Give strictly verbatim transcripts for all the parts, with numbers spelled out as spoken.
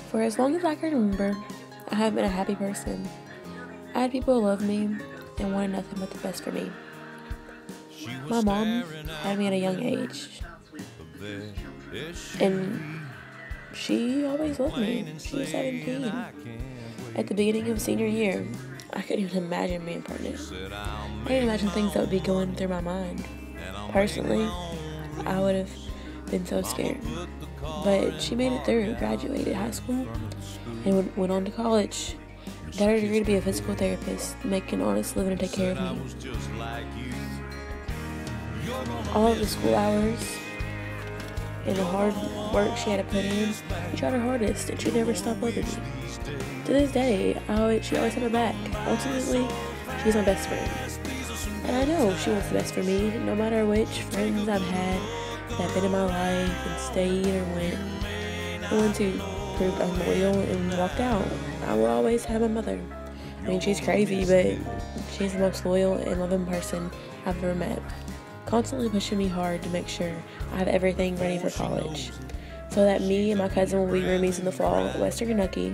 For as long as I can remember, I have been a happy person. I had people who loved me and wanted nothing but the best for me. My mom had me at a young age, and she always loved me. She was seventeen. At the beginning of senior year, I couldn't even imagine being pregnant. I didn't imagine things that would be going through my mind. Personally, I would have been so scared. But she made it through, graduated high school, and went on to college. Got her degree to be a physical therapist, make an honest living and take care of me. All of the school hours and the hard work she had to put in, she tried her hardest, and she never stopped loving me. To this day, I always, she always had my back. Ultimately, she's my best friend. And I know she wants the best for me, no matter which friends I've had that have been in my life and stayed or went. The ones who proved unloyal and walked out. I will always have my mother. I mean, she's crazy, but she's the most loyal and loving person I've ever met. Constantly pushing me hard to make sure I have everything ready for college, so that me and my cousin will be roomies in the fall at Western Kentucky,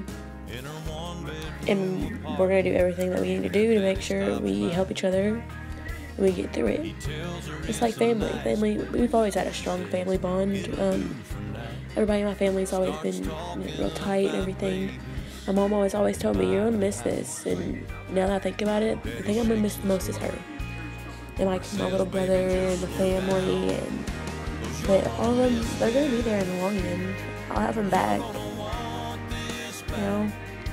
and we're going to do everything that we need to do to make sure we help each other and we get through it. It's like family. Family. We've always had a strong family bond. Um, everybody in my family's always been, you know, real tight and everything. My mom always always told me, you're going to miss this, and now that I think about it, the thing I'm going to miss the most is her. And like my little brother and the family, and but all of them, they're gonna be there in the long end. I'll have them back, you know.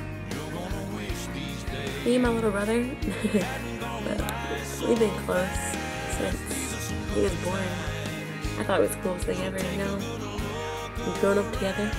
Me and my little brother, but we've been close since he was born. I thought it was the coolest thing ever, you know. We've grown up together.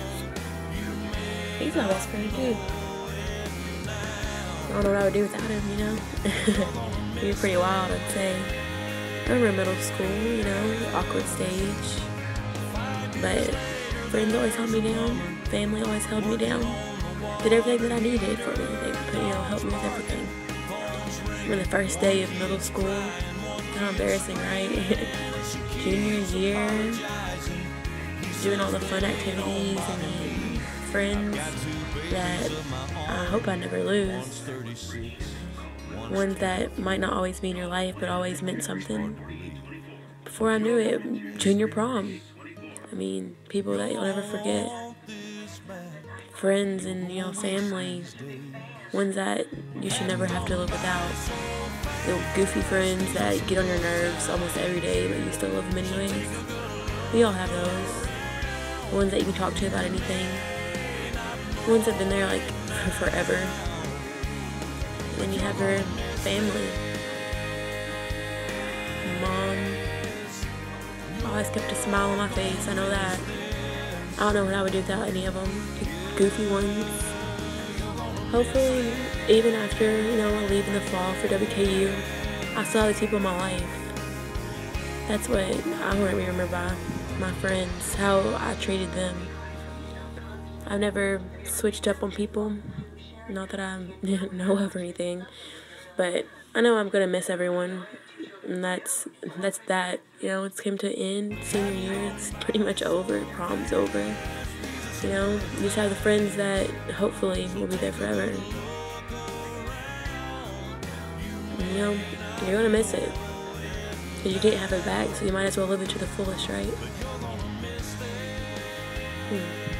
He's my best friend too. I don't know what I would do without him, you know. He was pretty wild, I'd say. I remember middle school, you know, awkward stage. But friends always held me down. Family always held me down. Did everything that I needed for me. They, you know, helped me with everything. Remember the first day of middle school. How embarrassing, right? Junior year. Doing all the fun activities and meeting friends that I hope I never lose. Ones that might not always be in your life, but always meant something. Before I knew it, junior prom. I mean, people that you'll never forget. Friends and, you know, family. Ones that you should never have to live without. Little goofy friends that get on your nerves almost every day, but you still love them anyways. We all have those. Ones that you can talk to about anything. Ones that have been there, like, for forever. And then you have your family. Mom always kept a smile on my face, I know that. I don't know what I would do without any of them. The goofy ones. Hopefully, even after, you know, I leave in the fall for W K U, I still have these people in my life. That's what I want to be remembered by. My friends, how I treated them. I've never switched up on people. Not that I know of or anything, but I know I'm gonna miss everyone, and that's that's that. You know, it's came to an end. Senior year, it's pretty much over. Prom's over. You know, you just have the friends that hopefully will be there forever. And, you know, you're gonna miss it because you can't have it back, so you might as well live it to the fullest, right? Hmm.